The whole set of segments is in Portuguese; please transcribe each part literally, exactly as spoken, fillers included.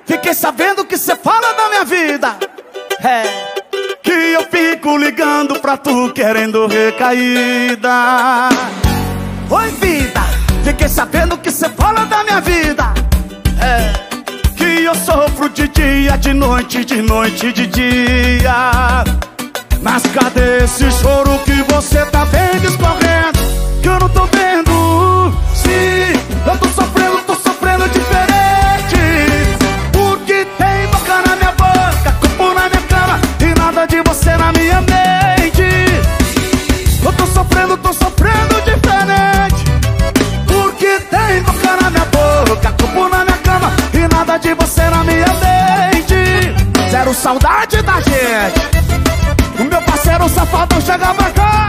Fiquei sabendo que cê fala da minha vida. É, que eu fico ligando pra tu querendo recaída. Oi, vida, fiquei sabendo que cê fala da minha vida. É, que eu sofro de dia, de noite, de noite, de dia. Mas cadê esse choro que você tá vendo escorrendo? Que eu não tô vendo. Sim, eu tô sofrendo, tô sofrendo diferente. Porque tem boca na minha boca, corpo na minha cama e nada de você na minha mente. Eu tô sofrendo, tô sofrendo diferente. Porque tem boca na minha boca, corpo na minha cama e nada de você na minha mente. Zero saudade da gente. O meu parceiro safadão chega pra cá.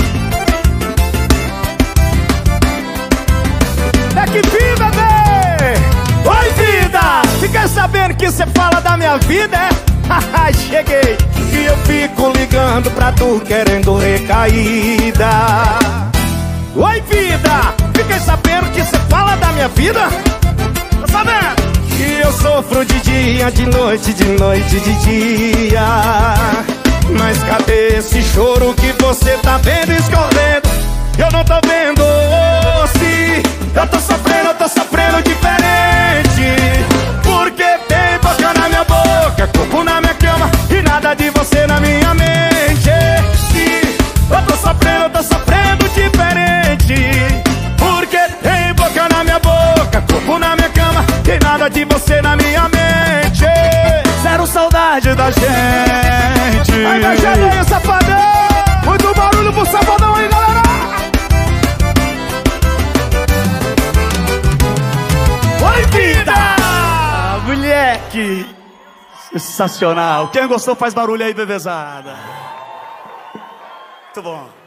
É que vida, bebê! Oi, vida! Fiquei sabendo que cê fala da minha vida, é? Haha, cheguei! E eu fico ligando pra tu querendo recaída. Oi, vida! Fiquei sabendo que cê fala da minha vida? Tá sabendo? Que eu sofro de dia, de noite, de noite, de dia. Mas cadê esse choro que você tá vendo escorrendo? Eu não tô vendo, oh, sim. Eu tô sofrendo, eu tô sofrendo diferente. Porque tem boca na minha boca, corpo na minha cama e nada de você na minha mente. Sim, eu tô sofrendo, eu tô sofrendo diferente. Porque tem boca na minha boca, corpo na minha cama e nada de você na minha mente. Zero saudade da gente. Vai baixando aí, safadão. Muito barulho pro safadão aí, galera. Oi, vida! Ah, moleque! Sensacional. Quem gostou faz barulho aí, bebezada. Muito bom.